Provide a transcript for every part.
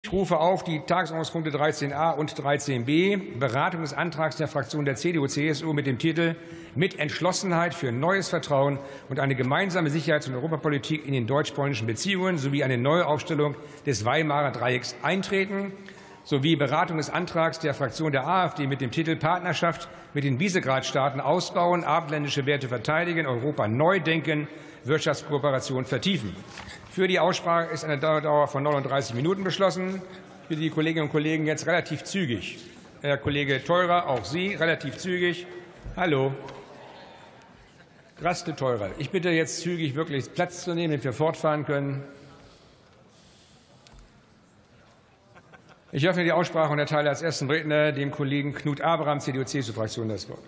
Ich rufe auf die Tagesordnungspunkte 13a und 13b, Beratung des Antrags der Fraktion der CDU-CSU mit dem Titel Mit Entschlossenheit für neues Vertrauen und eine gemeinsame Sicherheits- und Europapolitik in den deutsch-polnischen Beziehungen sowie eine Neuaufstellung des Weimarer Dreiecks eintreten, sowie Beratung des Antrags der Fraktion der AfD mit dem Titel Partnerschaft mit den Visegrad-Staaten ausbauen, abendländische Werte verteidigen, Europa neu denken, Wirtschaftskooperation vertiefen. Für die Aussprache ist eine Dauer von 39 Minuten beschlossen. Ich bitte die Kolleginnen und Kollegen jetzt relativ zügig. Herr Kollege Theurer, auch Sie relativ zügig. Hallo. Graste Theurer. Ich bitte jetzt zügig wirklich Platz zu nehmen, damit wir fortfahren können. Ich öffne die Aussprache und erteile als ersten Redner dem Kollegen Knut Abraham, CDU-CSU-Fraktion, das Wort.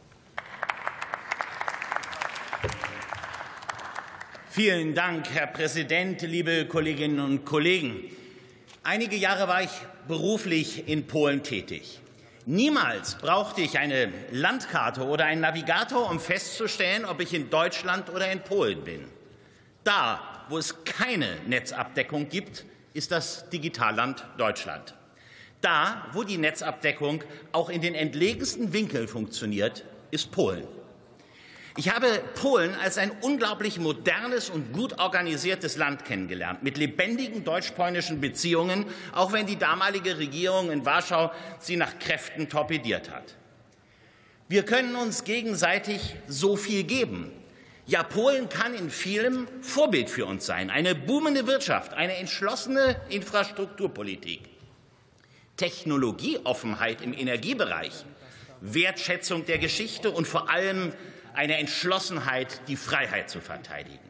Vielen Dank, Herr Präsident, liebe Kolleginnen und Kollegen. Einige Jahre war ich beruflich in Polen tätig. Niemals brauchte ich eine Landkarte oder einen Navigator, um festzustellen, ob ich in Deutschland oder in Polen bin. Da, wo es keine Netzabdeckung gibt, ist das Digitalland Deutschland. Da, wo die Netzabdeckung auch in den entlegensten Winkeln funktioniert, ist Polen. Ich habe Polen als ein unglaublich modernes und gut organisiertes Land kennengelernt, mit lebendigen deutsch-polnischen Beziehungen, auch wenn die damalige Regierung in Warschau sie nach Kräften torpediert hat. Wir können uns gegenseitig so viel geben. Ja, Polen kann in vielem Vorbild für uns sein. Eine boomende Wirtschaft, eine entschlossene Infrastrukturpolitik, Technologieoffenheit im Energiebereich, Wertschätzung der Geschichte und vor allem eine Entschlossenheit, die Freiheit zu verteidigen.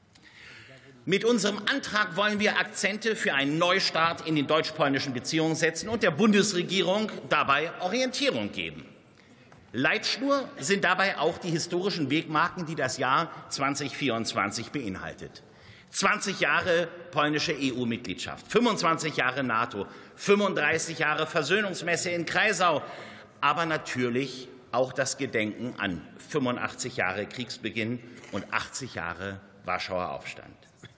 Mit unserem Antrag wollen wir Akzente für einen Neustart in den deutsch-polnischen Beziehungen setzen und der Bundesregierung dabei Orientierung geben. Leitschnur sind dabei auch die historischen Wegmarken, die das Jahr 2024 beinhaltet. 20 Jahre polnische EU-Mitgliedschaft, 25 Jahre NATO, 35 Jahre Versöhnungsmesse in Kreisau, aber natürlich auch das Gedenken an 85 Jahre Kriegsbeginn und 80 Jahre Warschauer Aufstand.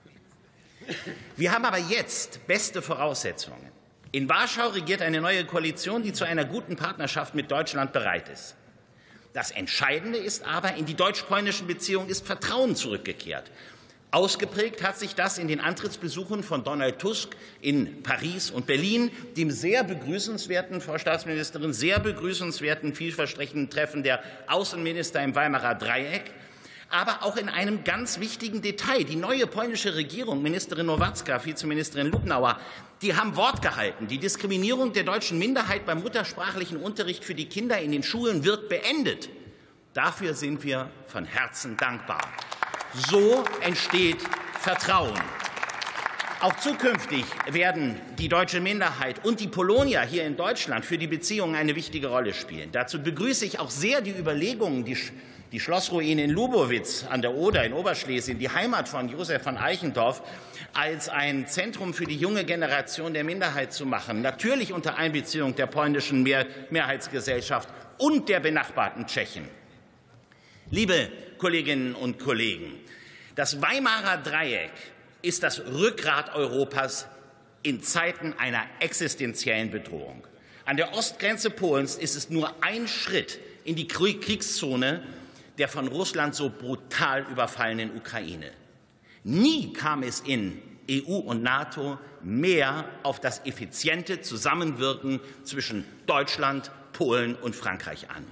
Wir haben aber jetzt beste Voraussetzungen. In Warschau regiert eine neue Koalition, die zu einer guten Partnerschaft mit Deutschland bereit ist. Das Entscheidende ist aber, in die deutsch-polnischen Beziehungen ist Vertrauen zurückgekehrt. Ausgeprägt hat sich das in den Antrittsbesuchen von Donald Tusk in Paris und Berlin, dem sehr begrüßenswerten, Frau Staatsministerin, sehr begrüßenswerten, vielversprechenden Treffen der Außenminister im Weimarer Dreieck, aber auch in einem ganz wichtigen Detail. Die neue polnische Regierung, Ministerin Nowacka, Vizeministerin Lubnauer, die haben Wort gehalten. Die Diskriminierung der deutschen Minderheit beim muttersprachlichen Unterricht für die Kinder in den Schulen wird beendet. Dafür sind wir von Herzen dankbar. So entsteht Vertrauen. Auch zukünftig werden die deutsche Minderheit und die Polonia hier in Deutschland für die Beziehungen eine wichtige Rolle spielen. Dazu begrüße ich auch sehr die Überlegungen, die Schlossruine in Lubowitz an der Oder in Oberschlesien, die Heimat von Josef von Eichendorff, als ein Zentrum für die junge Generation der Minderheit zu machen, natürlich unter Einbeziehung der polnischen Mehrheitsgesellschaft und der benachbarten Tschechen. Liebe Kolleginnen und Kollegen, das Weimarer Dreieck ist das Rückgrat Europas in Zeiten einer existenziellen Bedrohung. An der Ostgrenze Polens ist es nur ein Schritt in die Kriegszone der von Russland so brutal überfallenen Ukraine. Nie kam es in EU und NATO mehr auf das effiziente Zusammenwirken zwischen Deutschland, Polen und Frankreich an.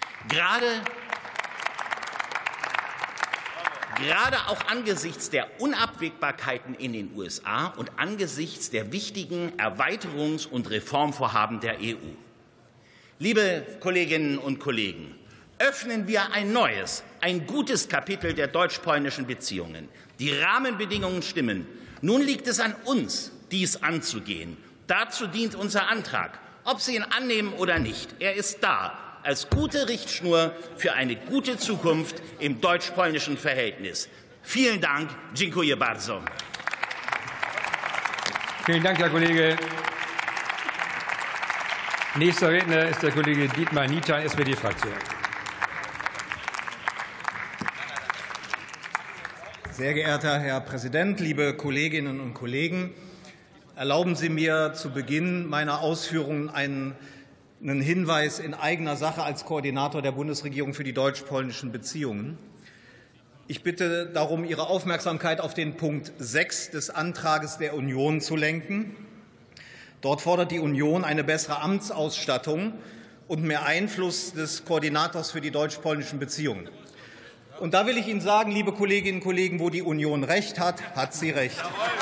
Gerade auch angesichts der Unabwägbarkeiten in den USA und angesichts der wichtigen Erweiterungs- und Reformvorhaben der EU. Liebe Kolleginnen und Kollegen, öffnen wir ein neues, ein gutes Kapitel der deutsch-polnischen Beziehungen. Die Rahmenbedingungen stimmen. Nun liegt es an uns, dies anzugehen. Dazu dient unser Antrag. Ob Sie ihn annehmen oder nicht, er ist da als gute Richtschnur für eine gute Zukunft im deutsch-polnischen Verhältnis. Vielen Dank. Dziękuję bardzo. Vielen Dank, Herr Kollege. Nächster Redner ist der Kollege Dietmar Niethan, SPD-Fraktion. Sehr geehrter Herr Präsident, liebe Kolleginnen und Kollegen! Erlauben Sie mir zu Beginn meiner Ausführungen einen Hinweis in eigener Sache als Koordinator der Bundesregierung für die deutsch-polnischen Beziehungen. Ich bitte darum, Ihre Aufmerksamkeit auf den Punkt 6 des Antrags der Union zu lenken. Dort fordert die Union eine bessere Amtsausstattung und mehr Einfluss des Koordinators für die deutsch-polnischen Beziehungen. Und da will ich Ihnen sagen, liebe Kolleginnen und Kollegen, wo die Union recht hat, hat sie recht.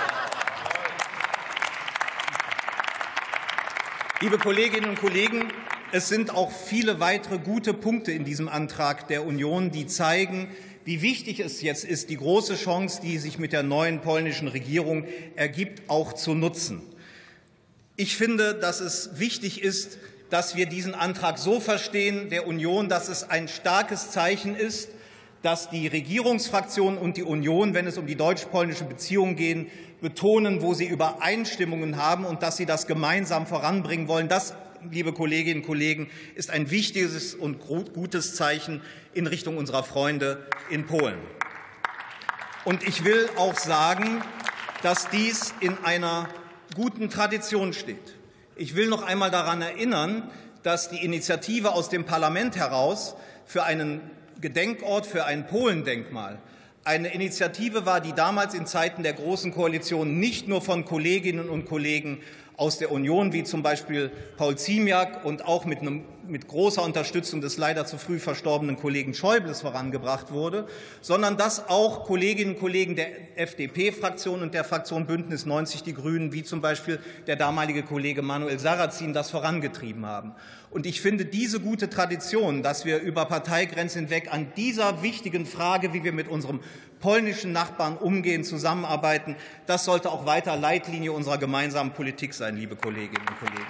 Liebe Kolleginnen und Kollegen, es sind auch viele weitere gute Punkte in diesem Antrag der Union, die zeigen, wie wichtig es jetzt ist, die große Chance, die sich mit der neuen polnischen Regierung ergibt, auch zu nutzen. Ich finde, dass es wichtig ist, dass wir diesen Antrag so verstehen, der Union, dass es ein starkes Zeichen ist, dass die Regierungsfraktionen und die Union, wenn es um die deutsch-polnische Beziehung geht, betonen, wo sie Übereinstimmungen haben und dass sie das gemeinsam voranbringen wollen. Das, liebe Kolleginnen und Kollegen, ist ein wichtiges und gutes Zeichen in Richtung unserer Freunde in Polen. Und ich will auch sagen, dass dies in einer guten Tradition steht. Ich will noch einmal daran erinnern, dass die Initiative aus dem Parlament heraus für einen Gedenkort, für ein Polendenkmal eine Initiative war, die damals in Zeiten der Großen Koalition nicht nur von Kolleginnen und Kollegen aus der Union, wie zum Beispiel Paul Ziemiak und auch mit großer Unterstützung des leider zu früh verstorbenen Kollegen Schäubles vorangebracht wurde, sondern dass auch Kolleginnen und Kollegen der FDP-Fraktion und der Fraktion Bündnis 90 Die Grünen, wie zum Beispiel der damalige Kollege Manuel Sarrazin, das vorangetrieben haben. Und ich finde diese gute Tradition, dass wir über Parteigrenzen hinweg an dieser wichtigen Frage, wie wir mit unserem polnischen Nachbarn umgehen, zusammenarbeiten, das sollte auch weiter Leitlinie unserer gemeinsamen Politik sein, liebe Kolleginnen und Kollegen.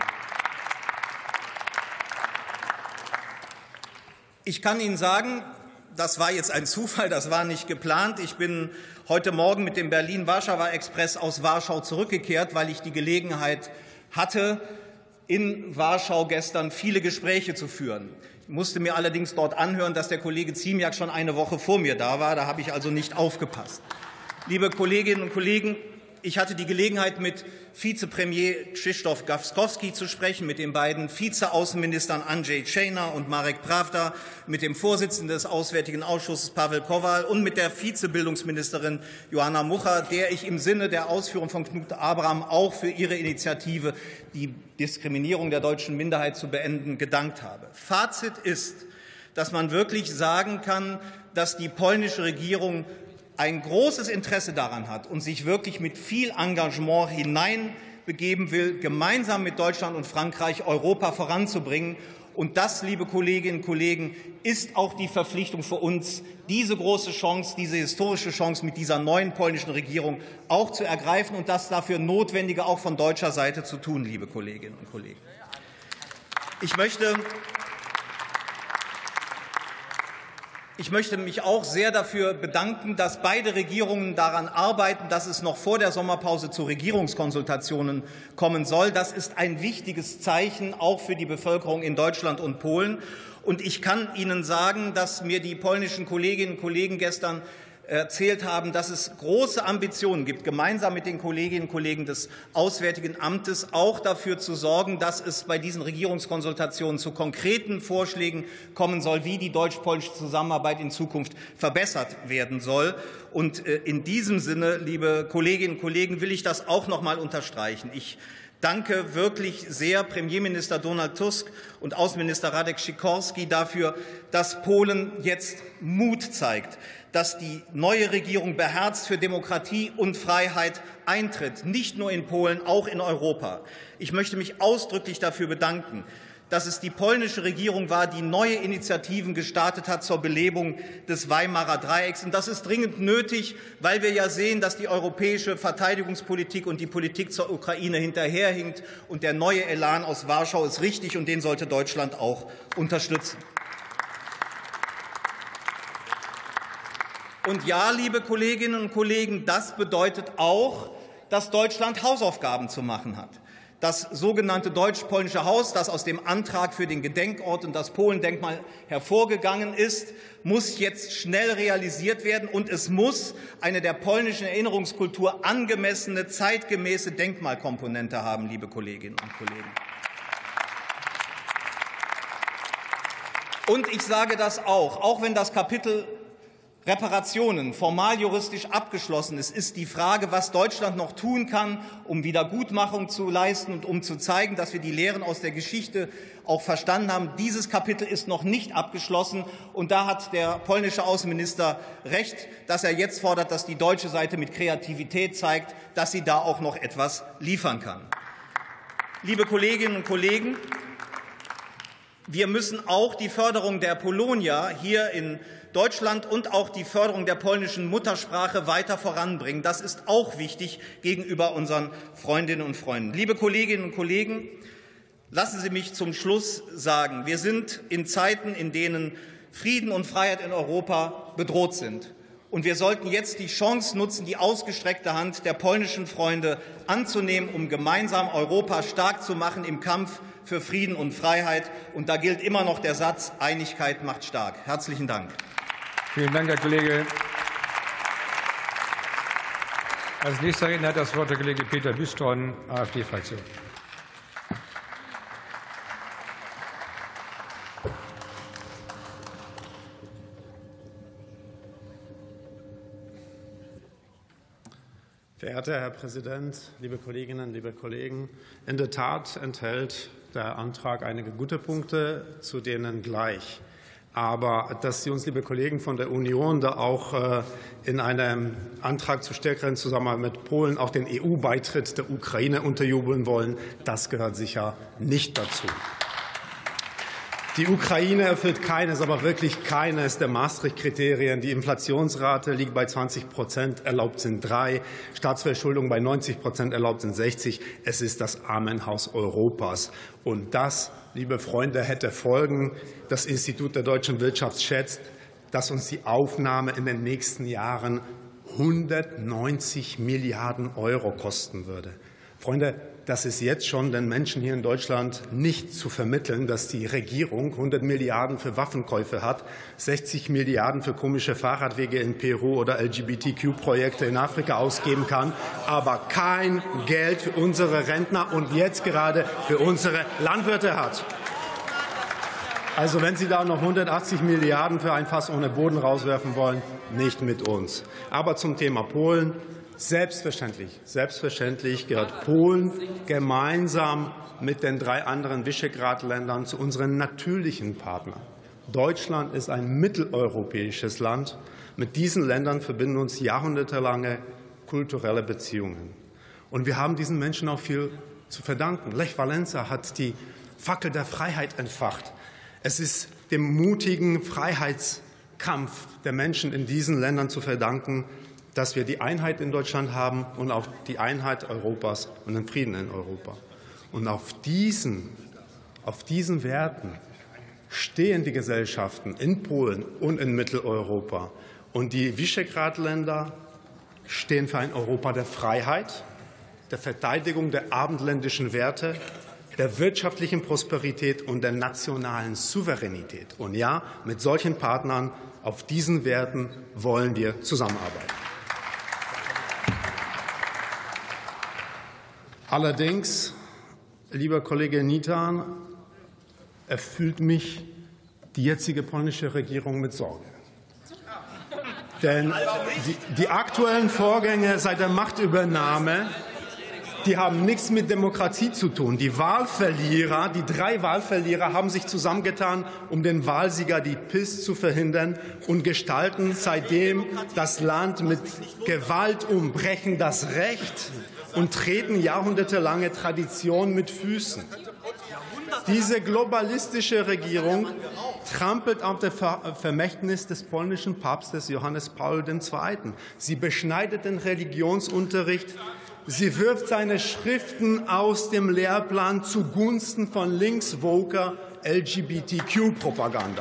Ich kann Ihnen sagen, das war jetzt ein Zufall, das war nicht geplant. Ich bin heute Morgen mit dem Berlin-Warschauer-Express aus Warschau zurückgekehrt, weil ich die Gelegenheit hatte, in Warschau gestern viele Gespräche zu führen. Ich musste mir allerdings dort anhören, dass der Kollege Ziemiak schon eine Woche vor mir da war. Da habe ich also nicht aufgepasst. Liebe Kolleginnen und Kollegen, ich hatte die Gelegenheit, mit Vizepremier Krzysztof Gawkowski zu sprechen, mit den beiden Vizeaußenministern Andrzej Czejna und Marek Prawda, mit dem Vorsitzenden des Auswärtigen Ausschusses Paweł Kowal und mit der Vizebildungsministerin Joanna Mucha, der ich im Sinne der Ausführung von Knut Abraham auch für ihre Initiative, die Diskriminierung der deutschen Minderheit zu beenden, gedankt habe. Fazit ist, dass man wirklich sagen kann, dass die polnische Regierung ein großes Interesse daran hat und sich wirklich mit viel Engagement hineinbegeben will, gemeinsam mit Deutschland und Frankreich Europa voranzubringen. Und das, liebe Kolleginnen und Kollegen, ist auch die Verpflichtung für uns, diese große Chance, diese historische Chance mit dieser neuen polnischen Regierung auch zu ergreifen und das dafür Notwendige auch von deutscher Seite zu tun, liebe Kolleginnen und Kollegen. Ich möchte mich auch sehr dafür bedanken, dass beide Regierungen daran arbeiten, dass es noch vor der Sommerpause zu Regierungskonsultationen kommen soll. Das ist ein wichtiges Zeichen auch für die Bevölkerung in Deutschland und Polen. Und ich kann Ihnen sagen, dass mir die polnischen Kolleginnen und Kollegen gestern erzählt haben, dass es große Ambitionen gibt, gemeinsam mit den Kolleginnen und Kollegen des Auswärtigen Amtes auch dafür zu sorgen, dass es bei diesen Regierungskonsultationen zu konkreten Vorschlägen kommen soll, wie die deutsch-polnische Zusammenarbeit in Zukunft verbessert werden soll. Und in diesem Sinne, liebe Kolleginnen und Kollegen, will ich das auch noch mal unterstreichen. Ich danke wirklich sehr Premierminister Donald Tusk und Außenminister Radek Sikorski dafür, dass Polen jetzt Mut zeigt, dass die neue Regierung beherzt für Demokratie und Freiheit eintritt, nicht nur in Polen, auch in Europa. Ich möchte mich ausdrücklich dafür bedanken, dass es die polnische Regierung war, die neue Initiativen gestartet hat zur Belebung des Weimarer Dreiecks. Und das ist dringend nötig, weil wir ja sehen, dass die europäische Verteidigungspolitik und die Politik zur Ukraine hinterherhinkt. Und der neue Elan aus Warschau ist richtig, und den sollte Deutschland auch unterstützen. Und ja, liebe Kolleginnen und Kollegen, das bedeutet auch, dass Deutschland Hausaufgaben zu machen hat. Das sogenannte Deutsch-Polnische Haus, das aus dem Antrag für den Gedenkort und das Polendenkmal hervorgegangen ist, muss jetzt schnell realisiert werden, und es muss eine der polnischen Erinnerungskultur angemessene, zeitgemäße Denkmalkomponente haben, liebe Kolleginnen und Kollegen. Und ich sage das auch wenn das Kapitel Reparationen formal juristisch abgeschlossen ist, ist die Frage, was Deutschland noch tun kann, um Wiedergutmachung zu leisten und um zu zeigen, dass wir die Lehren aus der Geschichte auch verstanden haben. Dieses Kapitel ist noch nicht abgeschlossen, und da hat der polnische Außenminister recht, dass er jetzt fordert, dass die deutsche Seite mit Kreativität zeigt, dass sie da auch noch etwas liefern kann. Liebe Kolleginnen und Kollegen, wir müssen auch die Förderung der Polonia hier in Deutschland und auch die Förderung der polnischen Muttersprache weiter voranbringen. Das ist auch wichtig gegenüber unseren Freundinnen und Freunden. Liebe Kolleginnen und Kollegen, lassen Sie mich zum Schluss sagen, wir sind in Zeiten, in denen Frieden und Freiheit in Europa bedroht sind. Und wir sollten jetzt die Chance nutzen, die ausgestreckte Hand der polnischen Freunde anzunehmen, um gemeinsam Europa stark zu machen im Kampf für Frieden und Freiheit. Und da gilt immer noch der Satz, Einigkeit macht stark. Herzlichen Dank. Vielen Dank, Herr Kollege. Als nächster Redner hat das Wort der Kollege Peter Büstron, AfD-Fraktion. Verehrter Herr Präsident, liebe Kolleginnen, liebe Kollegen! In der Tat enthält der Antrag einige gute Punkte, zu denen gleich. Aber dass Sie uns, liebe Kollegen von der Union, da auch in einem Antrag zur stärkeren Zusammenarbeit mit Polen auch den EU-Beitritt der Ukraine unterjubeln wollen, das gehört sicher nicht dazu. Die Ukraine erfüllt keines, aber wirklich keines der Maastricht-Kriterien. Die Inflationsrate liegt bei 20%, erlaubt sind 3, Staatsverschuldung bei 90%, erlaubt sind 60. Es ist das Armenhaus Europas. Und das, liebe Freunde, hätte Folgen. Das Institut der deutschen Wirtschaft schätzt, dass uns die Aufnahme in den nächsten Jahren 190 Milliarden Euro kosten würde. Freunde, das ist jetzt schon den Menschen hier in Deutschland nicht zu vermitteln, dass die Regierung 100 Milliarden für Waffenkäufe hat, 60 Milliarden für komische Fahrradwege in Peru oder LGBTQ-Projekte in Afrika ausgeben kann, aber kein Geld für unsere Rentner und jetzt gerade für unsere Landwirte hat. Also wenn Sie da noch 180 Milliarden für ein Fass ohne Boden rauswerfen wollen, nicht mit uns. Aber zum Thema Polen. Selbstverständlich gehört Polen gemeinsam mit den 3 anderen Visegrad-Ländern zu unseren natürlichen Partnern. Deutschland ist ein mitteleuropäisches Land. Mit diesen Ländern verbinden uns jahrhundertelange kulturelle Beziehungen. Und wir haben diesen Menschen auch viel zu verdanken. Lech Wałęsa hat die Fackel der Freiheit entfacht. Es ist dem mutigen Freiheitskampf der Menschen in diesen Ländern zu verdanken, dass wir die Einheit in Deutschland haben und auch die Einheit Europas und den Frieden in Europa. Und auf diesen Werten stehen die Gesellschaften in Polen und in Mitteleuropa. Und die Visegrad-Länder stehen für ein Europa der Freiheit, der Verteidigung der abendländischen Werte, der wirtschaftlichen Prosperität und der nationalen Souveränität. Und ja, mit solchen Partnern auf diesen Werten wollen wir zusammenarbeiten. Allerdings, lieber Kollege Nitan, erfüllt mich die jetzige polnische Regierung mit Sorge. Denn die aktuellen Vorgänge seit der Machtübernahme, die haben nichts mit Demokratie zu tun. Die 3 Wahlverlierer haben sich zusammengetan, um den Wahlsieger, die PiS, zu verhindern und gestalten seitdem das Land mit Gewalt um, brechen das Recht und treten jahrhundertelange Tradition mit Füßen. Diese globalistische Regierung trampelt auf das Vermächtnis des polnischen Papstes Johannes Paul II. Sie beschneidet den Religionsunterricht. Sie wirft seine Schriften aus dem Lehrplan zugunsten von linkswoker LGBTQ-Propaganda.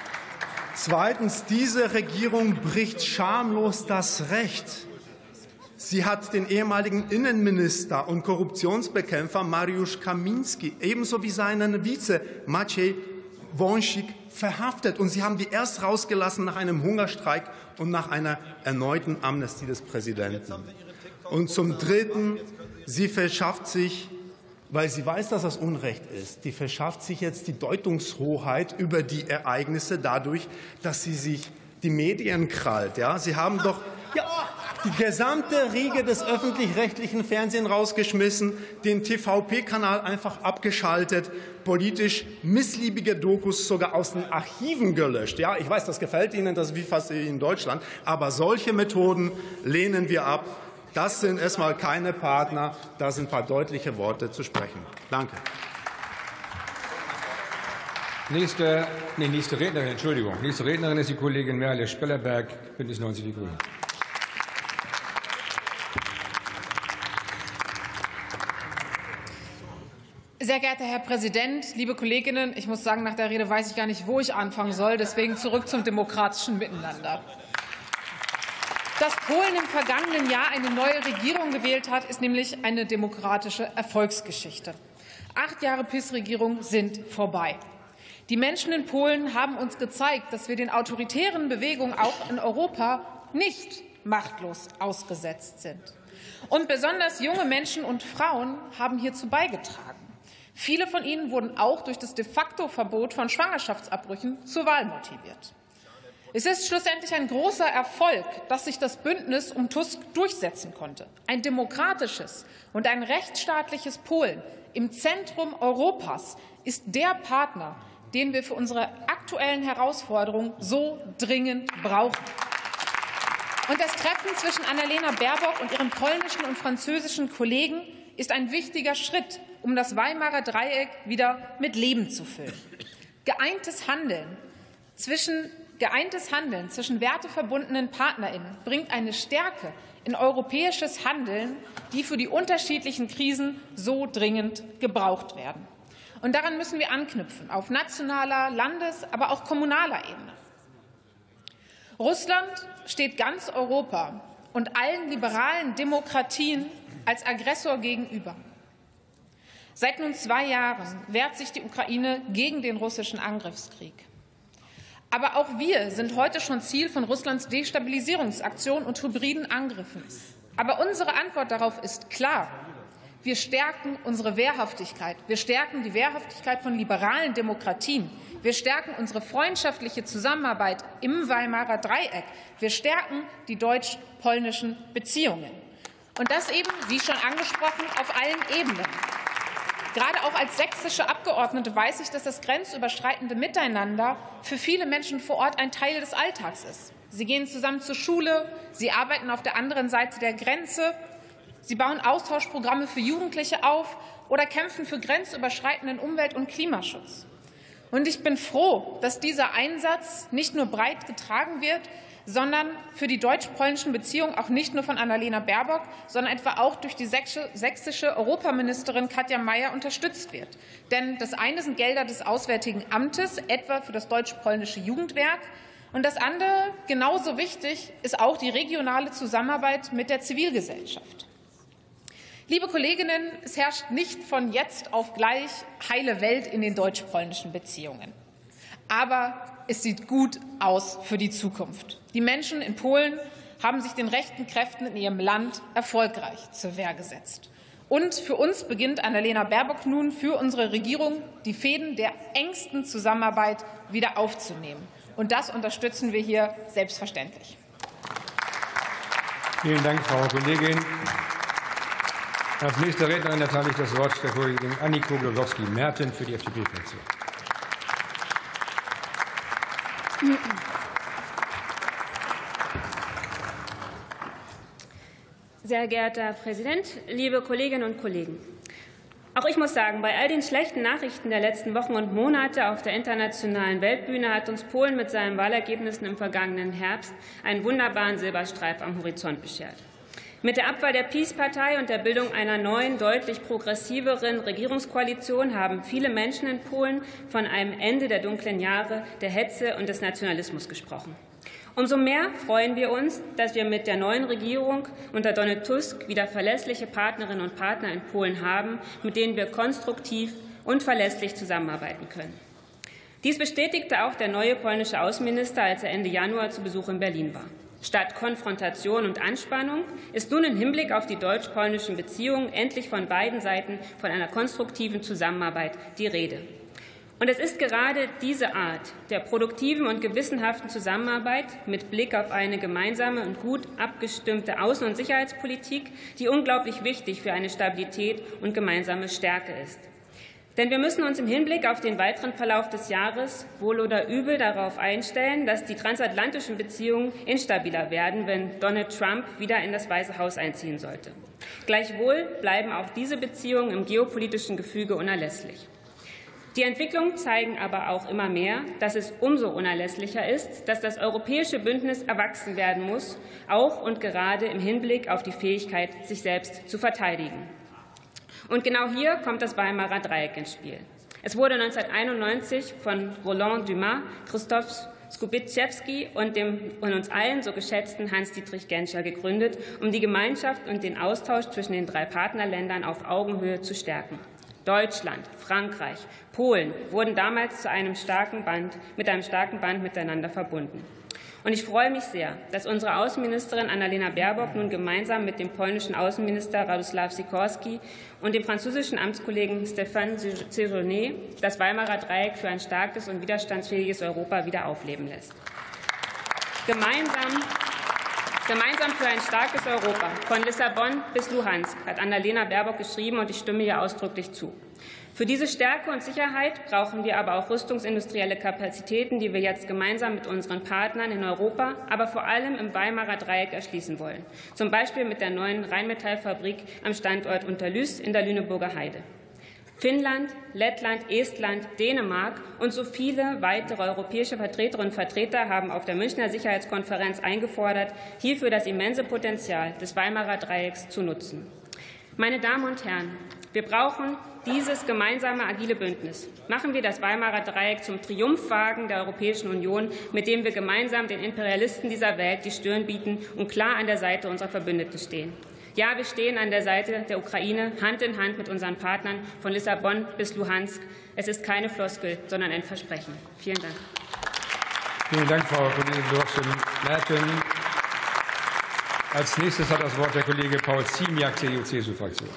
Zweitens, diese Regierung bricht schamlos das Recht Sie hat den ehemaligen Innenminister und Korruptionsbekämpfer Mariusz Kaminski ebenso wie seinen Vize Maciej Wąsik verhaftet. Und Sie haben die erst rausgelassen nach einem Hungerstreik und nach einer erneuten Amnestie des Präsidenten. Und zum Dritten, sie verschafft sich, weil sie weiß, dass das Unrecht ist, die verschafft sich jetzt die Deutungshoheit über die Ereignisse dadurch, dass sie sich die Medien krallt. Ja, Sie haben doch die gesamte Riege des öffentlich-rechtlichen Fernsehens rausgeschmissen, den TVP-Kanal einfach abgeschaltet, politisch missliebige Dokus sogar aus den Archiven gelöscht. Ja, ich weiß, das gefällt Ihnen, das ist wie fast in Deutschland, aber solche Methoden lehnen wir ab. Das sind erstmal keine Partner, da sind ein paar deutliche Worte zu sprechen. Danke. Nächste Rednerin ist die Kollegin Merle Spellerberg, Bündnis 90 Die Grünen. Sehr geehrter Herr Präsident, liebe Kolleginnen! Ich muss sagen, nach der Rede weiß ich gar nicht, wo ich anfangen soll. Deswegen zurück zum demokratischen Miteinander. Dass Polen im vergangenen Jahr eine neue Regierung gewählt hat, ist nämlich eine demokratische Erfolgsgeschichte. 8 Jahre PiS-Regierung sind vorbei. Die Menschen in Polen haben uns gezeigt, dass wir den autoritären Bewegungen auch in Europa nicht machtlos ausgesetzt sind. Und besonders junge Menschen und Frauen haben hierzu beigetragen. Viele von ihnen wurden auch durch das De-facto-Verbot von Schwangerschaftsabbrüchen zur Wahl motiviert. Es ist schlussendlich ein großer Erfolg, dass sich das Bündnis um Tusk durchsetzen konnte. Ein demokratisches und ein rechtsstaatliches Polen im Zentrum Europas ist der Partner, den wir für unsere aktuellen Herausforderungen so dringend brauchen. Und das Treffen zwischen Annalena Baerbock und ihren polnischen und französischen Kollegen ist ein wichtiger Schritt, um das Weimarer Dreieck wieder mit Leben zu füllen. Geeintes Handeln zwischen werteverbundenen PartnerInnen bringt eine Stärke in europäisches Handeln, die für die unterschiedlichen Krisen so dringend gebraucht werden. Und daran müssen wir anknüpfen, auf nationaler, Landes-, aber auch kommunaler Ebene. Russland steht ganz Europa und allen liberalen Demokratien als Aggressor gegenüber. Seit nun 2 Jahren wehrt sich die Ukraine gegen den russischen Angriffskrieg. Aber auch wir sind heute schon Ziel von Russlands Destabilisierungsaktionen und hybriden Angriffen. Aber unsere Antwort darauf ist klar. Wir stärken unsere Wehrhaftigkeit. Wir stärken die Wehrhaftigkeit von liberalen Demokratien. Wir stärken unsere freundschaftliche Zusammenarbeit im Weimarer Dreieck. Wir stärken die deutsch-polnischen Beziehungen. Und das eben, wie schon angesprochen, auf allen Ebenen. Gerade auch als sächsische Abgeordnete weiß ich, dass das grenzüberschreitende Miteinander für viele Menschen vor Ort ein Teil des Alltags ist. Sie gehen zusammen zur Schule, sie arbeiten auf der anderen Seite der Grenze, sie bauen Austauschprogramme für Jugendliche auf oder kämpfen für grenzüberschreitenden Umwelt- und Klimaschutz. Und ich bin froh, dass dieser Einsatz nicht nur breit getragen wird, sondern für die deutsch-polnischen Beziehungen auch nicht nur von Annalena Baerbock, sondern etwa auch durch die sächsische Europaministerin Katja Mayer unterstützt wird. Denn das eine sind Gelder des Auswärtigen Amtes, etwa für das deutsch-polnische Jugendwerk. Und das andere, genauso wichtig, ist auch die regionale Zusammenarbeit mit der Zivilgesellschaft. Liebe Kolleginnen, es herrscht nicht von jetzt auf gleich heile Welt in den deutsch-polnischen Beziehungen. Aber es sieht gut aus für die Zukunft. Die Menschen in Polen haben sich den rechten Kräften in ihrem Land erfolgreich zur Wehr gesetzt. Und für uns beginnt Annalena Baerbock nun für unsere Regierung, die Fäden der engsten Zusammenarbeit wieder aufzunehmen. Und das unterstützen wir hier selbstverständlich. Vielen Dank, Frau Kollegin. Als nächste Rednerin erteile ich das Wort der Kollegin Anniko Glogowski-Merten für die FDP-Fraktion. Sehr geehrter Herr Präsident, liebe Kolleginnen und Kollegen! Auch ich muss sagen, bei all den schlechten Nachrichten der letzten Wochen und Monate auf der internationalen Weltbühne hat uns Polen mit seinen Wahlergebnissen im vergangenen Herbst einen wunderbaren Silberstreif am Horizont beschert. Mit der Abwahl der PiS-Partei und der Bildung einer neuen, deutlich progressiveren Regierungskoalition haben viele Menschen in Polen von einem Ende der dunklen Jahre, der Hetze und des Nationalismus gesprochen. Umso mehr freuen wir uns, dass wir mit der neuen Regierung unter Donald Tusk wieder verlässliche Partnerinnen und Partner in Polen haben, mit denen wir konstruktiv und verlässlich zusammenarbeiten können. Dies bestätigte auch der neue polnische Außenminister, als er Ende Januar zu Besuch in Berlin war. Statt Konfrontation und Anspannung ist nun im Hinblick auf die deutsch-polnischen Beziehungen endlich von beiden Seiten von einer konstruktiven Zusammenarbeit die Rede. Und es ist gerade diese Art der produktiven und gewissenhaften Zusammenarbeit mit Blick auf eine gemeinsame und gut abgestimmte Außen- und Sicherheitspolitik, die unglaublich wichtig für eine Stabilität und gemeinsame Stärke ist. Denn wir müssen uns im Hinblick auf den weiteren Verlauf des Jahres wohl oder übel darauf einstellen, dass die transatlantischen Beziehungen instabiler werden, wenn Donald Trump wieder in das Weiße Haus einziehen sollte. Gleichwohl bleiben auch diese Beziehungen im geopolitischen Gefüge unerlässlich. Die Entwicklungen zeigen aber auch immer mehr, dass es umso unerlässlicher ist, dass das europäische Bündnis erwachsen werden muss, auch und gerade im Hinblick auf die Fähigkeit, sich selbst zu verteidigen. Und genau hier kommt das Weimarer Dreieck ins Spiel. Es wurde 1991 von Roland Dumas, Christoph Skubiszewski und dem von uns allen so geschätzten Hans-Dietrich Genscher gegründet, um die Gemeinschaft und den Austausch zwischen den 3 Partnerländern auf Augenhöhe zu stärken. Deutschland, Frankreich, Polen wurden damals zu einem starken Band miteinander verbunden. Und ich freue mich sehr, dass unsere Außenministerin Annalena Baerbock nun gemeinsam mit dem polnischen Außenminister Radosław Sikorski und dem französischen Amtskollegen Stéphane Séjourné das Weimarer Dreieck für ein starkes und widerstandsfähiges Europa wieder aufleben lässt. Gemeinsam für ein starkes Europa, von Lissabon bis Luhansk, hat Annalena Baerbock geschrieben, und ich stimme ihr ausdrücklich zu. Für diese Stärke und Sicherheit brauchen wir aber auch rüstungsindustrielle Kapazitäten, die wir jetzt gemeinsam mit unseren Partnern in Europa, aber vor allem im Weimarer Dreieck erschließen wollen, zum Beispiel mit der neuen Rheinmetallfabrik am Standort Unterlüß in der Lüneburger Heide. Finnland, Lettland, Estland, Dänemark und so viele weitere europäische Vertreterinnen und Vertreter haben auf der Münchner Sicherheitskonferenz eingefordert, hierfür das immense Potenzial des Weimarer Dreiecks zu nutzen. Meine Damen und Herren, wir brauchen dieses gemeinsame agile Bündnis. Machen wir das Weimarer Dreieck zum Triumphwagen der Europäischen Union, mit dem wir gemeinsam den Imperialisten dieser Welt die Stirn bieten und klar an der Seite unserer Verbündeten stehen. Ja, wir stehen an der Seite der Ukraine, Hand in Hand mit unseren Partnern von Lissabon bis Luhansk. Es ist keine Floskel, sondern ein Versprechen. Vielen Dank. Vielen Dank, Frau Kollegin Dorfschen-Merten. Als nächstes hat das Wort der Kollege Paul Ziemiak, CDU-CSU-Fraktion.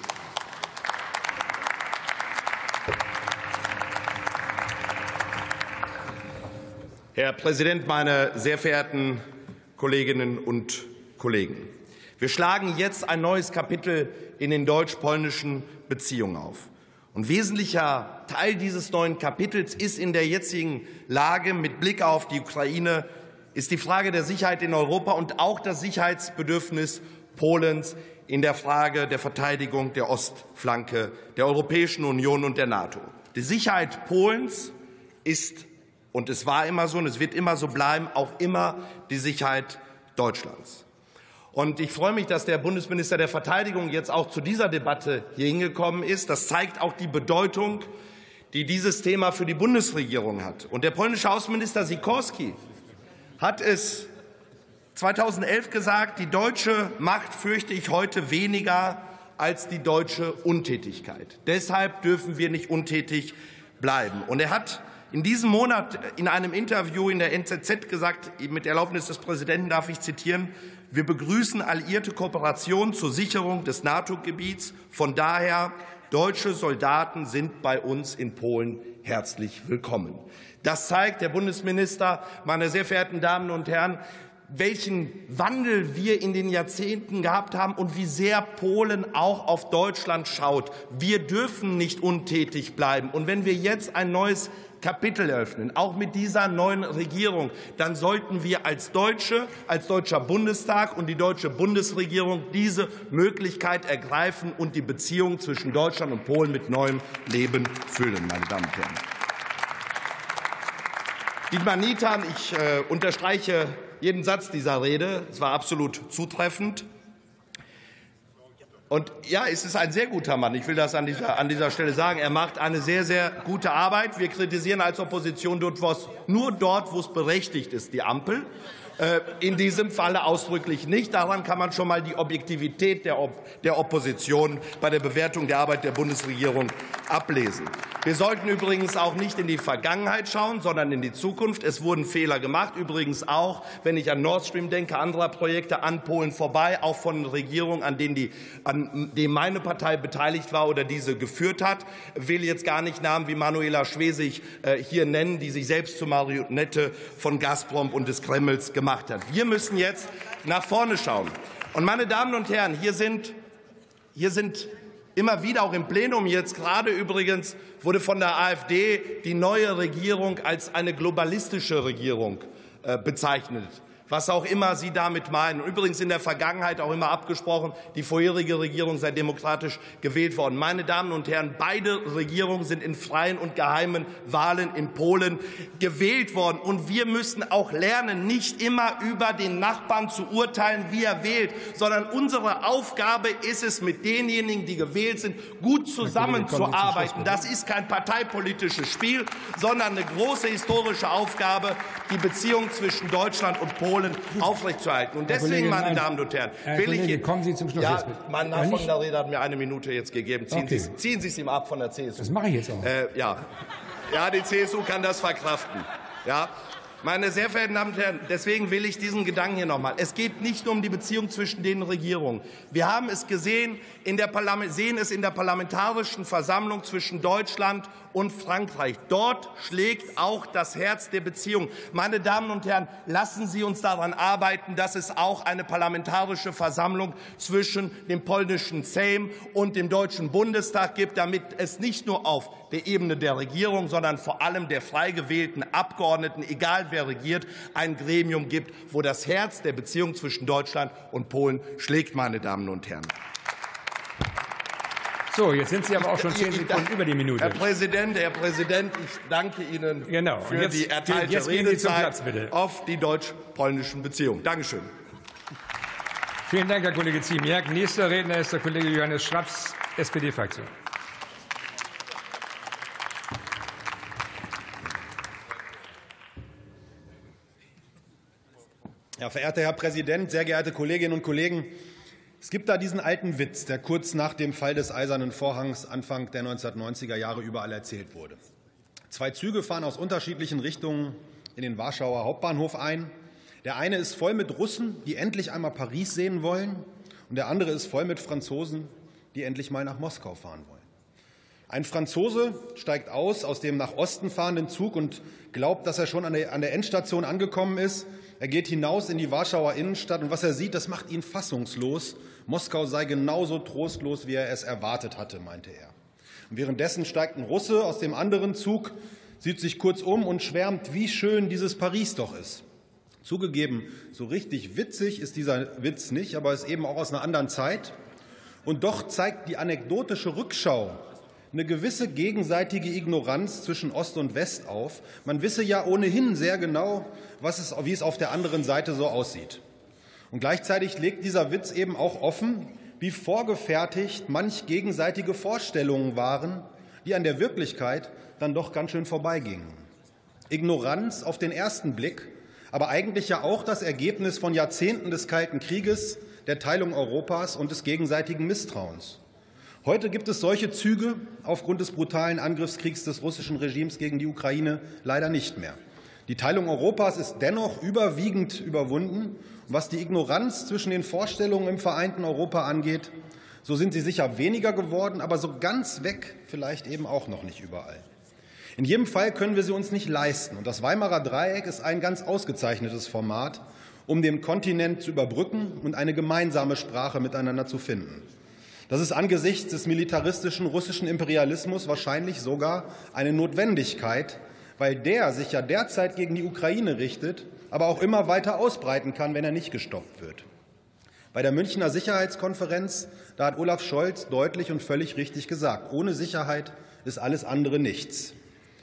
Herr Präsident, meine sehr verehrten Kolleginnen und Kollegen! Wir schlagen jetzt ein neues Kapitel in den deutsch-polnischen Beziehungen auf. Und wesentlicher Teil dieses neuen Kapitels ist in der jetzigen Lage mit Blick auf die Ukraine ist die Frage der Sicherheit in Europa und auch das Sicherheitsbedürfnis Polens in der Frage der Verteidigung der Ostflanke der Europäischen Union und der NATO. Die Sicherheit Polens ist, und es war immer so und es wird immer so bleiben, auch immer die Sicherheit Deutschlands. Und ich freue mich, dass der Bundesminister der Verteidigung jetzt auch zu dieser Debatte hier hingekommen ist. Das zeigt auch die Bedeutung, die dieses Thema für die Bundesregierung hat. Und der polnische Außenminister Sikorski hat es 2011 gesagt, die deutsche Macht fürchte ich heute weniger als die deutsche Untätigkeit. Deshalb dürfen wir nicht untätig bleiben. Und er hat in diesem Monat in einem Interview in der NZZ gesagt, mit Erlaubnis des Präsidenten darf ich zitieren, wir begrüßen alliierte Kooperation zur Sicherung des NATO-Gebiets. Von daher, deutsche Soldaten sind bei uns in Polen herzlich willkommen. Das zeigt, Herr Bundesminister, meine sehr verehrten Damen und Herren, welchen Wandel wir in den Jahrzehnten gehabt haben und wie sehr Polen auch auf Deutschland schaut. Wir dürfen nicht untätig bleiben. Und wenn wir jetzt ein neues Kapitel eröffnen, auch mit dieser neuen Regierung, dann sollten wir als Deutscher Bundestag und die deutsche Bundesregierung diese Möglichkeit ergreifen und die Beziehung zwischen Deutschland und Polen mit neuem Leben füllen, meine Damen und Herren. Dietmar Niethan, ich unterstreiche jeden Satz dieser Rede. Es war absolut zutreffend. Und ja, es ist ein sehr guter Mann. Ich will das an dieser Stelle sagen. Er macht eine sehr, sehr gute Arbeit. Wir kritisieren als Opposition nur dort, wo es berechtigt ist, die Ampel. in diesem Falle ausdrücklich nicht. Daran kann man schon mal die Objektivität der Opposition bei der Bewertung der Arbeit der Bundesregierung ablesen. Wir sollten übrigens auch nicht in die Vergangenheit schauen, sondern in die Zukunft. Es wurden Fehler gemacht, übrigens auch, wenn ich an Nord Stream denke, anderer Projekte an Polen vorbei, auch von Regierungen, an denen meine Partei beteiligt war oder diese geführt hat. Ich will jetzt gar nicht Namen wie Manuela Schwesig hier nennen, die sich selbst zur Marionette von Gazprom und des Kremls gemacht hat. Wir müssen jetzt nach vorne schauen. Und meine Damen und Herren, hier sind immer wieder auch im Plenum jetzt gerade übrigens wurde von der AfD die neue Regierung als eine globalistische Regierung bezeichnet. Was auch immer Sie damit meinen. Übrigens in der Vergangenheit auch immer abgesprochen, die vorherige Regierung sei demokratisch gewählt worden. Meine Damen und Herren, beide Regierungen sind in freien und geheimen Wahlen in Polen gewählt worden. Und wir müssen auch lernen, nicht immer über den Nachbarn zu urteilen, wie er wählt, sondern unsere Aufgabe ist es, mit denjenigen, die gewählt sind, gut zusammenzuarbeiten. Das ist kein parteipolitisches Spiel, sondern eine große historische Aufgabe, die Beziehung zwischen Deutschland und Polen aufrechtzuerhalten. Und deswegen, meine Damen und Herren, will ich... Kommen Sie zum Schluss. Ja, mein nachfolgender Redner hat mir eine Minute jetzt gegeben. Ziehen Sie es ihm ab von der CSU. Das mache ich jetzt auch. Ja, die CSU kann das verkraften. Ja. Meine sehr verehrten Damen und Herren, deswegen will ich diesen Gedanken hier noch mal. Es geht nicht nur um die Beziehung zwischen den Regierungen. Wir haben es gesehen, sehen es in der Parlamentarischen Versammlung zwischen Deutschland und Frankreich. Dort schlägt auch das Herz der Beziehung. Meine Damen und Herren, lassen Sie uns daran arbeiten, dass es auch eine parlamentarische Versammlung zwischen dem polnischen Sejm und dem Deutschen Bundestag gibt, damit es nicht nur auf der Ebene der Regierung, sondern vor allem der frei gewählten Abgeordneten, egal wer regiert, ein Gremium gibt, wo das Herz der Beziehung zwischen Deutschland und Polen schlägt, meine Damen und Herren. So, jetzt sind Sie aber auch schon 10 Sekunden über die Minute. Herr Präsident, ich danke Ihnen für die erteilte Redezeit auf die deutsch-polnischen Beziehungen. Dankeschön. Vielen Dank, Herr Kollege Ziemiak. Nächster Redner ist der Kollege Johannes Schraps, SPD-Fraktion. Ja, verehrter Herr Präsident, sehr geehrte Kolleginnen und Kollegen! Es gibt da diesen alten Witz, der kurz nach dem Fall des Eisernen Vorhangs Anfang der 1990er Jahre überall erzählt wurde. 2 Züge fahren aus unterschiedlichen Richtungen in den Warschauer Hauptbahnhof ein. Der eine ist voll mit Russen, die endlich einmal Paris sehen wollen, und der andere ist voll mit Franzosen, die endlich mal nach Moskau fahren wollen. Ein Franzose steigt aus dem nach Osten fahrenden Zug und glaubt, dass er schon an der Endstation angekommen ist. Er geht hinaus in die Warschauer Innenstadt, und was er sieht, das macht ihn fassungslos. Moskau sei genauso trostlos, wie er es erwartet hatte, meinte er. Und währenddessen steigt ein Russe aus dem anderen Zug, sieht sich kurz um und schwärmt, wie schön dieses Paris doch ist. Zugegeben, so richtig witzig ist dieser Witz nicht, aber ist eben auch aus einer anderen Zeit. Und doch zeigt die anekdotische Rückschau eine gewisse gegenseitige Ignoranz zwischen Ost und West auf. Man wisse ja ohnehin sehr genau, wie es auf der anderen Seite so aussieht. Und gleichzeitig legt dieser Witz eben auch offen, wie vorgefertigt manch gegenseitige Vorstellungen waren, die an der Wirklichkeit dann doch ganz schön vorbeigingen. Ignoranz auf den ersten Blick, aber eigentlich ja auch das Ergebnis von Jahrzehnten des Kalten Krieges, der Teilung Europas und des gegenseitigen Misstrauens. Heute gibt es solche Züge aufgrund des brutalen Angriffskriegs des russischen Regimes gegen die Ukraine leider nicht mehr. Die Teilung Europas ist dennoch überwiegend überwunden. Und was die Ignoranz zwischen den Vorstellungen im vereinten Europa angeht, so sind sie sicher weniger geworden, aber so ganz weg vielleicht eben auch noch nicht überall. In jedem Fall können wir sie uns nicht leisten. Und das Weimarer Dreieck ist ein ganz ausgezeichnetes Format, um den Kontinent zu überbrücken und eine gemeinsame Sprache miteinander zu finden. Das ist angesichts des militaristischen russischen Imperialismus wahrscheinlich sogar eine Notwendigkeit, weil der sich ja derzeit gegen die Ukraine richtet, aber auch immer weiter ausbreiten kann, wenn er nicht gestoppt wird. Bei der Münchner Sicherheitskonferenz, da hat Olaf Scholz deutlich und völlig richtig gesagt, ohne Sicherheit ist alles andere nichts.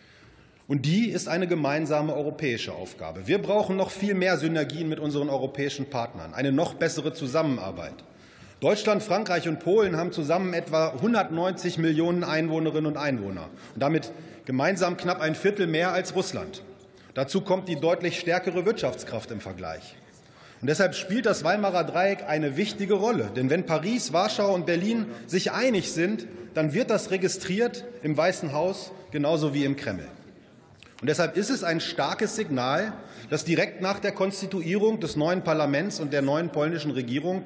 Und die ist eine gemeinsame europäische Aufgabe. Wir brauchen noch viel mehr Synergien mit unseren europäischen Partnern, eine noch bessere Zusammenarbeit. Deutschland, Frankreich und Polen haben zusammen etwa 190 Millionen Einwohnerinnen und Einwohner und damit gemeinsam knapp ein Viertel mehr als Russland. Dazu kommt die deutlich stärkere Wirtschaftskraft im Vergleich. Und deshalb spielt das Weimarer Dreieck eine wichtige Rolle. Denn wenn Paris, Warschau und Berlin sich einig sind, dann wird das registriert im Weißen Haus genauso wie im Kreml. Und deshalb ist es ein starkes Signal, dass direkt nach der Konstituierung des neuen Parlaments und der neuen polnischen Regierung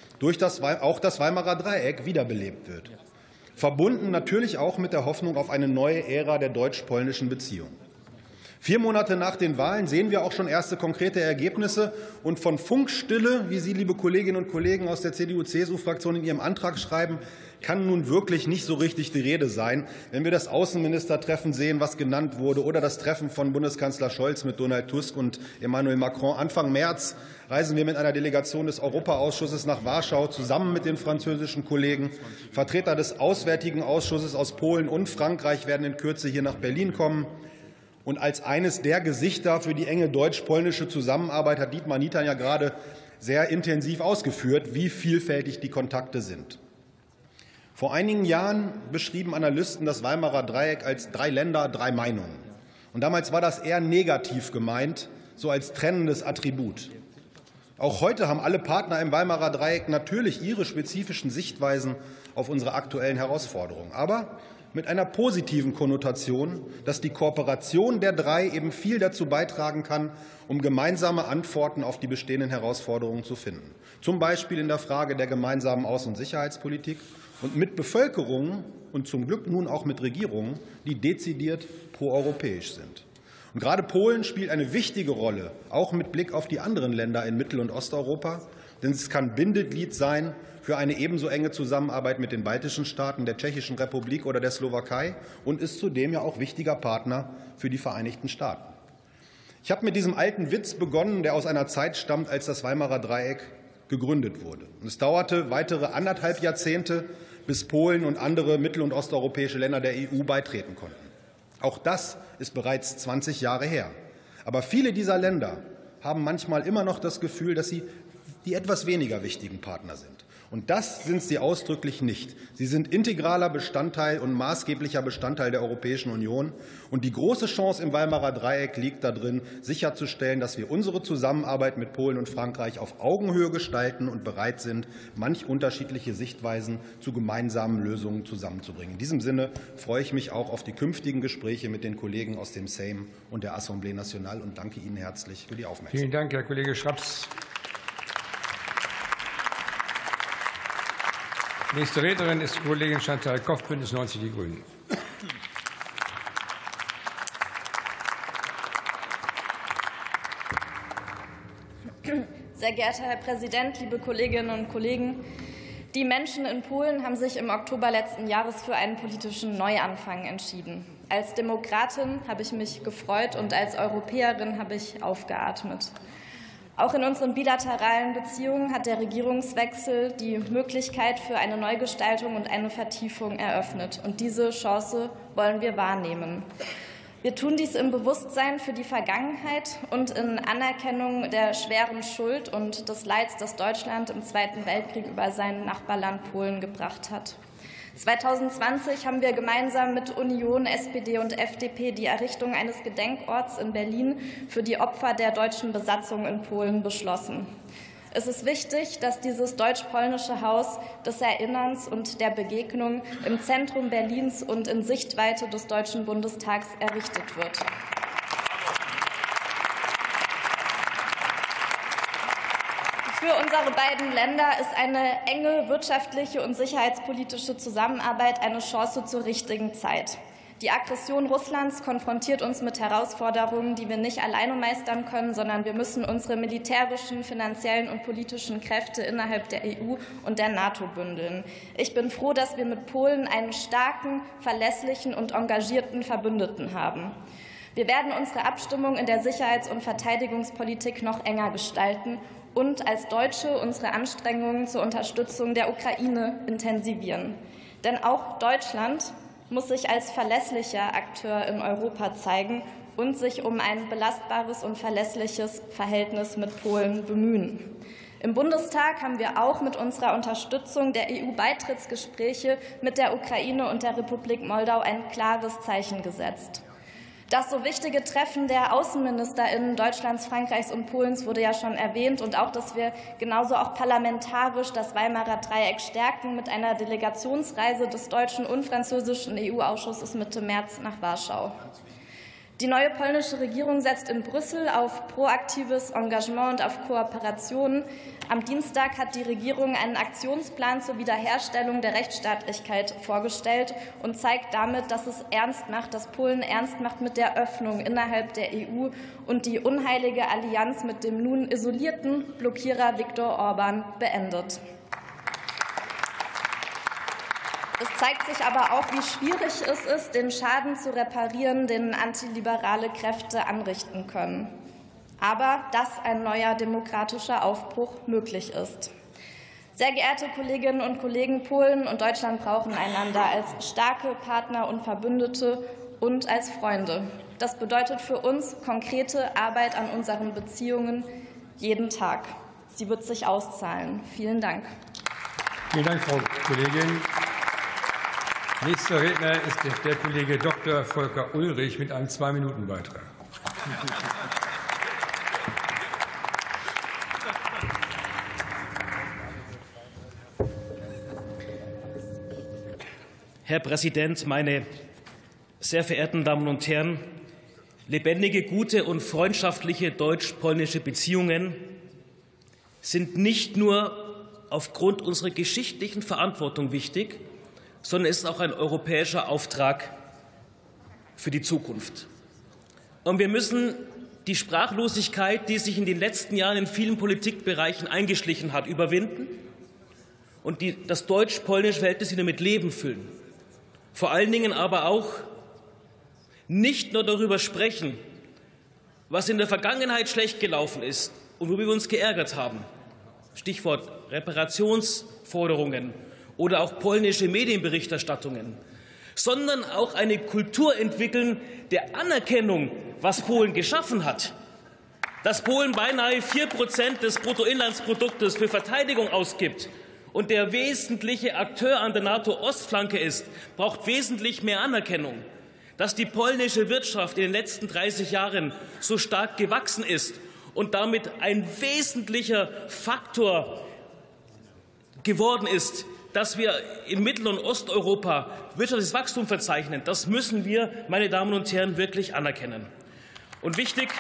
auch das Weimarer Dreieck wiederbelebt wird. Verbunden natürlich auch mit der Hoffnung auf eine neue Ära der deutsch-polnischen Beziehungen. 4 Monate nach den Wahlen sehen wir auch schon erste konkrete Ergebnisse. Und von Funkstille, wie Sie, liebe Kolleginnen und Kollegen aus der CDU-CSU-Fraktion in Ihrem Antrag schreiben, kann nun wirklich nicht so richtig die Rede sein, wenn wir das Außenministertreffen sehen, was genannt wurde, oder das Treffen von Bundeskanzler Scholz mit Donald Tusk und Emmanuel Macron. Anfang März reisen wir mit einer Delegation des Europaausschusses nach Warschau zusammen mit den französischen Kollegen. Vertreter des Auswärtigen Ausschusses aus Polen und Frankreich werden in Kürze hier nach Berlin kommen. Und als eines der Gesichter für die enge deutsch-polnische Zusammenarbeit hat Dietmar Nietern ja gerade sehr intensiv ausgeführt, wie vielfältig die Kontakte sind. Vor einigen Jahren beschrieben Analysten das Weimarer Dreieck als 3 Länder, 3 Meinungen. Und damals war das eher negativ gemeint, so als trennendes Attribut. Auch heute haben alle Partner im Weimarer Dreieck natürlich ihre spezifischen Sichtweisen auf unsere aktuellen Herausforderungen. Aber mit einer positiven Konnotation, dass die Kooperation der 3 eben viel dazu beitragen kann, um gemeinsame Antworten auf die bestehenden Herausforderungen zu finden. Zum Beispiel in der Frage der gemeinsamen Außen- und Sicherheitspolitik und mit Bevölkerungen und zum Glück nun auch mit Regierungen, die dezidiert proeuropäisch sind. Und gerade Polen spielt eine wichtige Rolle, auch mit Blick auf die anderen Länder in Mittel- und Osteuropa, denn es kann Bindeglied sein für eine ebenso enge Zusammenarbeit mit den baltischen Staaten, der Tschechischen Republik oder der Slowakei und ist zudem ja auch wichtiger Partner für die Vereinigten Staaten. Ich habe mit diesem alten Witz begonnen, der aus einer Zeit stammt, als das Weimarer Dreieck gegründet wurde. Und es dauerte weitere 1,5 Jahrzehnte, bis Polen und andere mittel- und osteuropäische Länder der EU beitreten konnten. Auch das ist bereits 20 Jahre her. Aber viele dieser Länder haben manchmal immer noch das Gefühl, dass sie die etwas weniger wichtigen Partner sind. Und das sind sie ausdrücklich nicht. Sie sind integraler Bestandteil und maßgeblicher Bestandteil der Europäischen Union. Und die große Chance im Weimarer Dreieck liegt darin, sicherzustellen, dass wir unsere Zusammenarbeit mit Polen und Frankreich auf Augenhöhe gestalten und bereit sind, manch unterschiedliche Sichtweisen zu gemeinsamen Lösungen zusammenzubringen. In diesem Sinne freue ich mich auch auf die künftigen Gespräche mit den Kollegen aus dem Sejm und der Assemblée Nationale und danke Ihnen herzlich für die Aufmerksamkeit. Vielen Dank, Herr Kollege Schraps. Nächste Rednerin ist Kollegin Chantal Koch, Bündnis 90 Die Grünen. Sehr geehrter Herr Präsident, liebe Kolleginnen und Kollegen! Die Menschen in Polen haben sich im Oktober letzten Jahres für einen politischen Neuanfang entschieden. Als Demokratin habe ich mich gefreut und als Europäerin habe ich aufgeatmet. Auch in unseren bilateralen Beziehungen hat der Regierungswechsel die Möglichkeit für eine Neugestaltung und eine Vertiefung eröffnet. Und diese Chance wollen wir wahrnehmen. Wir tun dies im Bewusstsein für die Vergangenheit und in Anerkennung der schweren Schuld und des Leids, das Deutschland im Zweiten Weltkrieg über sein Nachbarland Polen gebracht hat. 2020 haben wir gemeinsam mit Union, SPD und FDP die Errichtung eines Gedenkorts in Berlin für die Opfer der deutschen Besatzung in Polen beschlossen. Es ist wichtig, dass dieses deutsch-polnische Haus des Erinnerns und der Begegnung im Zentrum Berlins und in Sichtweite des Deutschen Bundestags errichtet wird. Für unsere beiden Länder ist eine enge wirtschaftliche und sicherheitspolitische Zusammenarbeit eine Chance zur richtigen Zeit. Die Aggression Russlands konfrontiert uns mit Herausforderungen, die wir nicht alleine meistern können, sondern wir müssen unsere militärischen, finanziellen und politischen Kräfte innerhalb der EU und der NATO bündeln. Ich bin froh, dass wir mit Polen einen starken, verlässlichen und engagierten Verbündeten haben. Wir werden unsere Abstimmung in der Sicherheits- und Verteidigungspolitik noch enger gestalten und als Deutsche unsere Anstrengungen zur Unterstützung der Ukraine intensivieren. Denn auch Deutschland muss sich als verlässlicher Akteur in Europa zeigen und sich um ein belastbares und verlässliches Verhältnis mit Polen bemühen. Im Bundestag haben wir auch mit unserer Unterstützung der EU-Beitrittsgespräche mit der Ukraine und der Republik Moldau ein klares Zeichen gesetzt. Das so wichtige Treffen der AußenministerInnen Deutschlands, Frankreichs und Polens wurde ja schon erwähnt, und auch, dass wir genauso auch parlamentarisch das Weimarer Dreieck stärken mit einer Delegationsreise des deutschen und französischen EU-Ausschusses Mitte März nach Warschau. Die neue polnische Regierung setzt in Brüssel auf proaktives Engagement und auf Kooperation. Am Dienstag hat die Regierung einen Aktionsplan zur Wiederherstellung der Rechtsstaatlichkeit vorgestellt und zeigt damit, dass es ernst macht, dass Polen ernst macht mit der Öffnung innerhalb der EU und die unheilige Allianz mit dem nun isolierten Blockierer Viktor Orban beendet. Es zeigt sich aber auch, wie schwierig es ist, den Schaden zu reparieren, den antiliberale Kräfte anrichten können. Aber dass ein neuer demokratischer Aufbruch möglich ist. Sehr geehrte Kolleginnen und Kollegen, Polen und Deutschland brauchen einander als starke Partner und Verbündete und als Freunde. Das bedeutet für uns konkrete Arbeit an unseren Beziehungen jeden Tag. Sie wird sich auszahlen. Vielen Dank. Vielen Dank, Frau Kollegin. Nächster Redner ist der Kollege Dr. Volker Ulrich mit einem 2-Minuten-Beitrag. Herr Präsident, meine sehr verehrten Damen und Herren! Lebendige, gute und freundschaftliche deutsch-polnische Beziehungen sind nicht nur aufgrund unserer geschichtlichen Verantwortung wichtig, sondern es ist auch ein europäischer Auftrag für die Zukunft. Und wir müssen die Sprachlosigkeit, die sich in den letzten Jahren in vielen Politikbereichen eingeschlichen hat, überwinden und das deutsch-polnische Verhältnis wieder mit Leben füllen. Vor allen Dingen aber auch nicht nur darüber sprechen, was in der Vergangenheit schlecht gelaufen ist und worüber wir uns geärgert haben. Stichwort Reparationsforderungen oder auch polnische Medienberichterstattungen, sondern auch eine Kultur entwickeln der Anerkennung, was Polen geschaffen hat. Dass Polen beinahe 4% des Bruttoinlandsproduktes für Verteidigung ausgibt und der wesentliche Akteur an der NATO-Ostflanke ist, braucht wesentlich mehr Anerkennung. Dass die polnische Wirtschaft in den letzten 30 Jahren so stark gewachsen ist und damit ein wesentlicher Faktor geworden ist, dass wir in Mittel- und Osteuropa wirtschaftliches Wachstum verzeichnen, das müssen wir, meine Damen und Herren, wirklich anerkennen. Und wichtig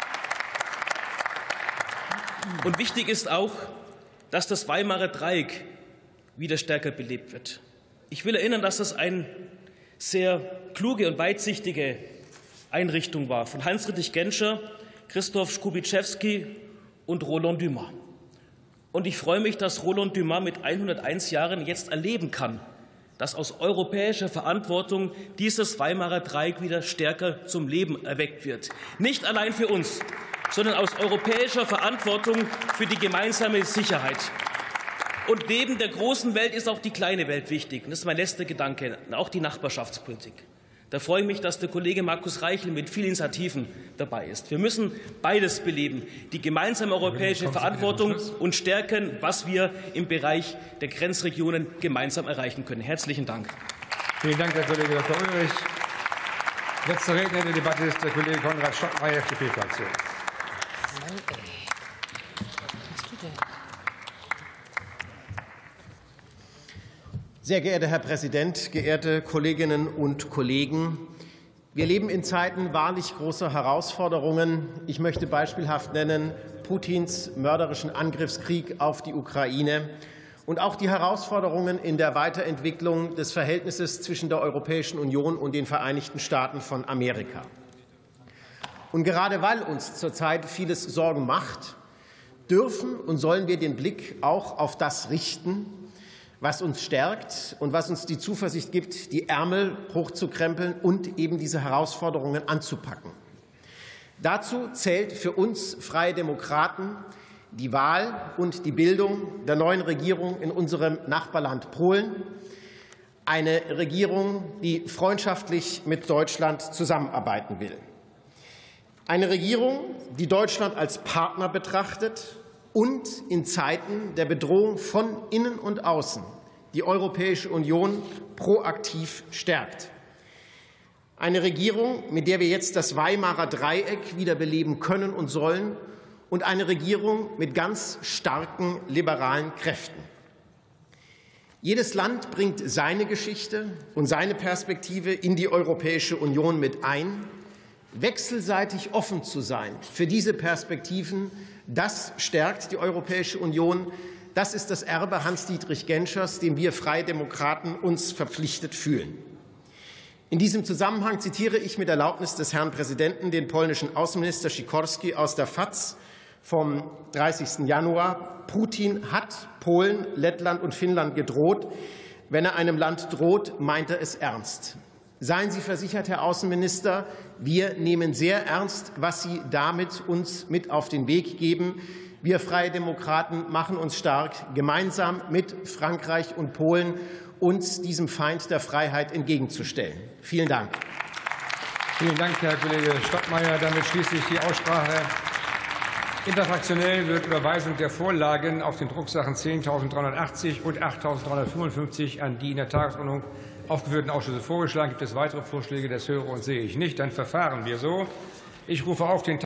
ist auch, dass das Weimarer Dreieck wieder stärker belebt wird. Ich will erinnern, dass das eine sehr kluge und weitsichtige Einrichtung war von Hans-Dietrich Genscher, Christoph Skubiszewski und Roland Dumas. Und ich freue mich, dass Roland Dumas mit 101 Jahren jetzt erleben kann, dass aus europäischer Verantwortung dieses Weimarer Dreieck wieder stärker zum Leben erweckt wird. Nicht allein für uns, sondern aus europäischer Verantwortung für die gemeinsame Sicherheit. Und neben der großen Welt ist auch die kleine Welt wichtig. Und das ist mein letzter Gedanke, auch die Nachbarschaftspolitik. Da freue ich mich, dass der Kollege Markus Reichel mit vielen Initiativen dabei ist. Wir müssen beides beleben, die gemeinsame europäische Verantwortung und stärken, was wir im Bereich der Grenzregionen gemeinsam erreichen können. Herzlichen Dank. Vielen Dank, Herr Kollege Dr. Ulrich. Letzter Redner in der Debatte ist der Kollege Konrad Stockenmayer, FDP-Fraktion. Sehr geehrter Herr Präsident, geehrte Kolleginnen und Kollegen! Wir leben in Zeiten wahrlich großer Herausforderungen. Ich möchte beispielhaft nennen Putins mörderischen Angriffskrieg auf die Ukraine und auch die Herausforderungen in der Weiterentwicklung des Verhältnisses zwischen der Europäischen Union und den Vereinigten Staaten von Amerika. Und gerade weil uns zurzeit vieles Sorgen macht, dürfen und sollen wir den Blick auch auf das richten, was uns stärkt und was uns die Zuversicht gibt, die Ärmel hochzukrempeln und eben diese Herausforderungen anzupacken. Dazu zählt für uns Freie Demokraten die Wahl und die Bildung der neuen Regierung in unserem Nachbarland Polen, eine Regierung, die freundschaftlich mit Deutschland zusammenarbeiten will. Eine Regierung, die Deutschland als Partner betrachtet und in Zeiten der Bedrohung von innen und außen die Europäische Union proaktiv stärkt. Eine Regierung, mit der wir jetzt das Weimarer Dreieck wiederbeleben können und sollen, und eine Regierung mit ganz starken liberalen Kräften. Jedes Land bringt seine Geschichte und seine Perspektive in die Europäische Union mit ein. Wechselseitig offen zu sein für diese Perspektiven, das stärkt die Europäische Union. Das ist das Erbe Hans-Dietrich Genschers, dem wir Freie Demokraten uns verpflichtet fühlen. In diesem Zusammenhang zitiere ich mit Erlaubnis des Herrn Präsidenten den polnischen Außenminister Sikorski aus der FAZ vom 30. Januar. Putin hat Polen, Lettland und Finnland gedroht. Wenn er einem Land droht, meint er es ernst. Seien Sie versichert, Herr Außenminister, wir nehmen sehr ernst, was Sie damit uns mit auf den Weg geben. Wir Freie Demokraten machen uns stark, gemeinsam mit Frankreich und Polen uns diesem Feind der Freiheit entgegenzustellen. Vielen Dank. Vielen Dank, Herr Kollege Stockmeier. Damit schließe ich die Aussprache. Interfraktionell wird Überweisung der Vorlagen auf den Drucksachen 10.380 und 8.355 an die in der Tagesordnung aufgeführten Ausschüsse vorgeschlagen. Gibt es weitere Vorschläge? Das höre und sehe ich nicht. Dann verfahren wir so. Ich rufe auf den